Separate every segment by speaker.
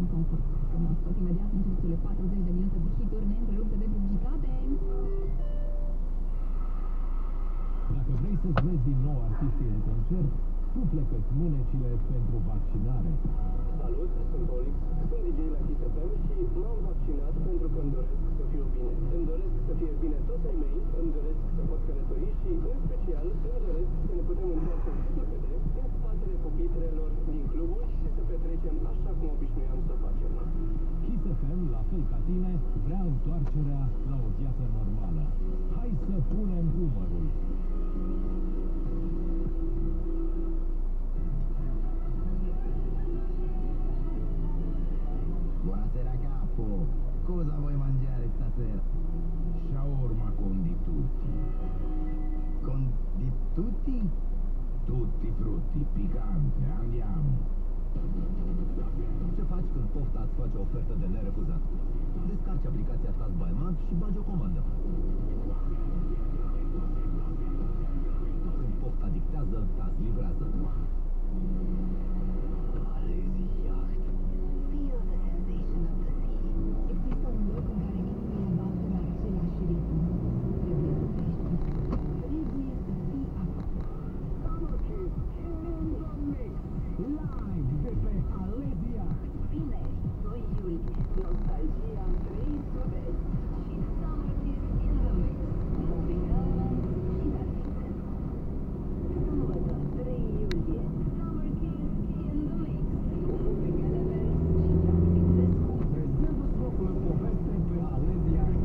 Speaker 1: în confort. Când am scos imediat în cele 40 de minute de hituri neîntrerupte de publicitate.
Speaker 2: Dacă vrei să-ți vezi din nou artistii în concert, suflecă-ți mânecile pentru vaccinare.
Speaker 3: Salut, sunt Olix, sunt DJ la Kiss FM și m-am vaccinat pentru că îmi doresc să fiu bine. Îmi doresc să fie bine toți ai mei, îmi doresc să pot călători și, în special, îmi doresc să ne putem întoarce cât repede în spatele pupitrelor din cluburi și să petrecem așa cum obișnuiam să facem.
Speaker 2: Kiss FM, la fel ca tine, vrea întoarcerea la o viață normală. Hai să punem umărul!
Speaker 4: Buonasera capo, cosa vuoi mangiare stasera?
Speaker 5: Shawarma con di tutti.
Speaker 4: Con di tutti?
Speaker 5: Tutti frutti, picante, andiamo.
Speaker 4: Ce faci când pofta îți face o ofertă de nerefuzat? Descarci aplicația Task by Mac și bagi o comandă. Când pofta dictează, Task livrează.
Speaker 6: Alesi Yacht. Feel the sensation of the sea.
Speaker 1: Există un loc în care inimile bată la același ritm. Trebuie să treci. Trebuie să fii acolo.
Speaker 2: Summer Kiss in the mix, live de pe Alesi Yacht.
Speaker 6: Vineri, 2 iulie, nostalgia în 3 sudezi și Summer Kiss in the Mix. Moving Island și Darlington. Sâmbătă, 3 iulie, Summer Kiss in the Mix. Moving Island și Darlington.
Speaker 2: Rezervă-ți locul în poveste pe Alesi Yacht.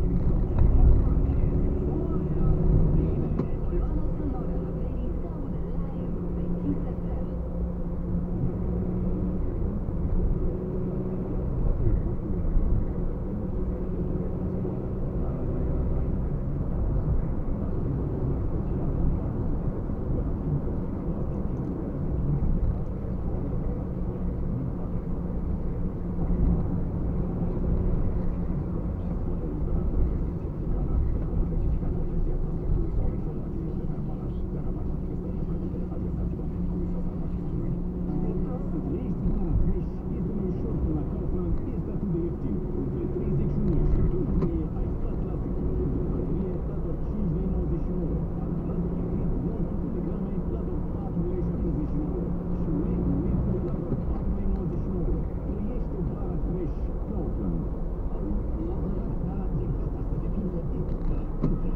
Speaker 6: Coloana sonoră a verii se aude live pe Kiss FM.
Speaker 4: Când